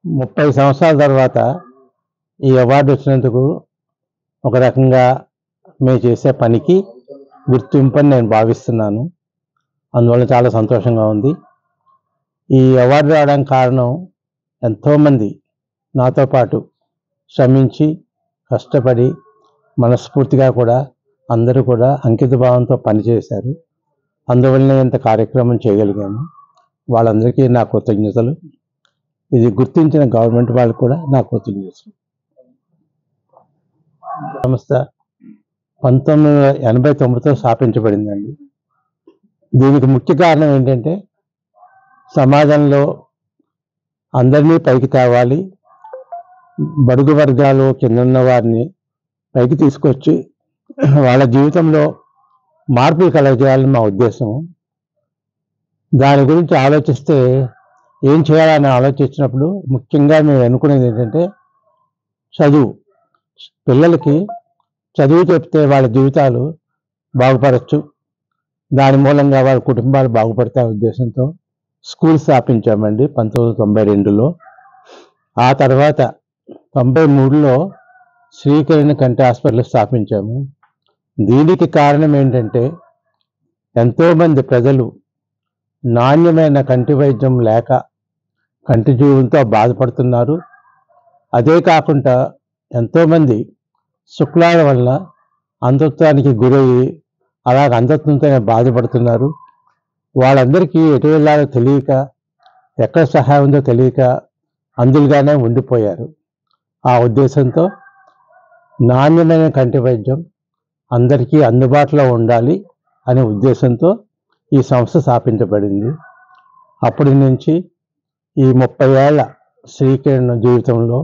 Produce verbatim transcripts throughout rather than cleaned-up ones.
ముప్పై సంవత్సరాల తర్వాత ఈ అవార్డు వచ్చినందుకు ఒక రకంగా మేము చేసే పనికి గుర్తింపు అని నేను భావిస్తున్నాను. అందువల్ల చాలా సంతోషంగా ఉంది. ఈ అవార్డు రావడానికి కారణం ఎంతోమంది నాతో పాటు శ్రమించి కష్టపడి మనస్ఫూర్తిగా కూడా అందరూ కూడా అంకిత భావంతో పనిచేశారు. అందువల్లనే ఇంత కార్యక్రమం చేయగలిగాము. వాళ్ళందరికీ నా కృతజ్ఞతలు. ఇది గుర్తించిన గవర్నమెంట్ వాళ్ళకు కూడా నా కృతజ్ఞతలు. సంస్థ పంతొమ్మిది వందల ఎనభై తొమ్మిదితో స్థాపించబడిందండి. దీనికి ముఖ్య కారణం ఏంటంటే సమాజంలో అందరినీ పైకి తేవాలి, బడుగు వర్గాలు కిందన్న వారిని పైకి తీసుకొచ్చి వాళ్ళ జీవితంలో మార్పులు కలగజేయాలని మా ఉద్దేశం. దాని గురించి ఆలోచిస్తే ఏం చేయాలని ఆలోచించినప్పుడు ముఖ్యంగా మేము అనుకునేది ఏంటంటే చదువు. పిల్లలకి చదువు చెప్తే వాళ్ళ జీవితాలు బాగుపడచ్చు, దాని మూలంగా వాళ్ళ కుటుంబాలు బాగుపడతాయి ఉద్దేశంతో స్కూల్ స్థాపించామండి పంతొమ్మిది వందల తొంభై రెండులో. ఆ తర్వాత తొంభై మూడులో శ్రీకిరణ్ కంటి హాస్పిటల్ స్థాపించాము. దీనికి కారణం ఏంటంటే ఎంతోమంది ప్రజలు నాణ్యమైన కంటి వైద్యం లేక కంటి జీవులతో బాధపడుతున్నారు. అదే కాకుండా ఎంతోమంది శుక్లాల వల్ల అంధత్వానికి గురయ్యి అలాగ అంధత్వంతో బాధపడుతున్నారు. వాళ్ళందరికీ ఎటు వెళ్ళాలో తెలియక, ఎక్కడ సహాయం ఉందో తెలియక అందులుగానే ఉండిపోయారు. ఆ ఉద్దేశంతో నాణ్యమైన కంటి వైద్యం అందరికీ అందుబాటులో ఉండాలి అనే ఉద్దేశంతో ఈ సంస్థ స్థాపించబడింది. అప్పటి నుంచి ఈ ముప్పై ఏళ్ళ శ్రీకిరణ్ జీవితంలో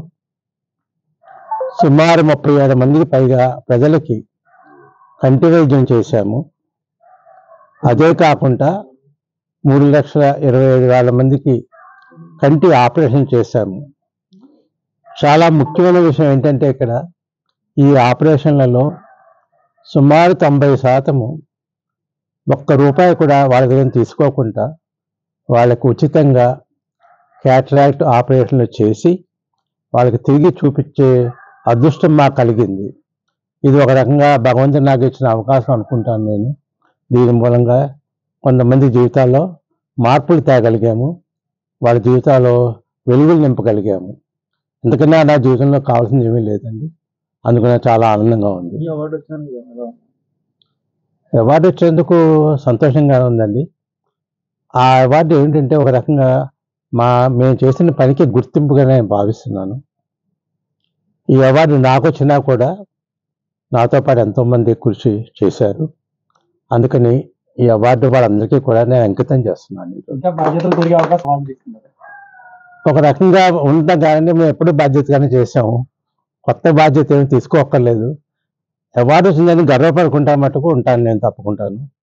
సుమారు ముప్పై ఏడు మందికి పైగా ప్రజలకి కంటి వైద్యం చేశాము. అదే కాకుండా మూడు లక్షల ఇరవై ఐదు వేల మందికి కంటి ఆపరేషన్ చేశాము. చాలా ముఖ్యమైన విషయం ఏంటంటే ఇక్కడ ఈ ఆపరేషన్లలో సుమారు తొంభై శాతము ఒక్క రూపాయి కూడా వాళ్ళ దగ్గర తీసుకోకుండా వాళ్ళకు ఉచితంగా క్యాటరాక్ట్ ఆపరేషన్లు చేసి వాళ్ళకి తిరిగి చూపించే అదృష్టం మాకు కలిగింది. ఇది ఒక రకంగా భగవంతుడు నాకు ఇచ్చిన అవకాశం అనుకుంటాను నేను. దీని మూలంగా కొంతమంది జీవితాల్లో మార్పులు తేగలిగాము, వాళ్ళ జీవితాల్లో వెలుగులు నింపగలిగాము. ఎందుకన్నా నా జీవితంలో కావాల్సింది ఏమీ లేదండి. అందుకనే చాలా ఆనందంగా ఉంది. అవార్డు వచ్చేందుకు సంతోషంగా ఉందండి. ఆ అవార్డు ఏంటంటే ఒక రకంగా మా మేము చేసిన పనికి గుర్తింపుగా నేను భావిస్తున్నాను. ఈ అవార్డు నాకు వచ్చినా కూడా నాతో పాటు ఎంతోమంది కృషి చేశారు. అందుకని ఈ అవార్డు వాళ్ళందరికీ కూడా నేను అంకితం చేస్తున్నాను. ఒక రకంగా ఉంటాం కానీ మేము ఎప్పుడూ బాధ్యతగానే చేసాము. కొత్త బాధ్యత ఏమి తీసుకోక్కర్లేదు. అవార్డు వచ్చిందని గర్వపడుకుంటా మటుకు ఉంటాను నేను, తప్పుకుంటాను.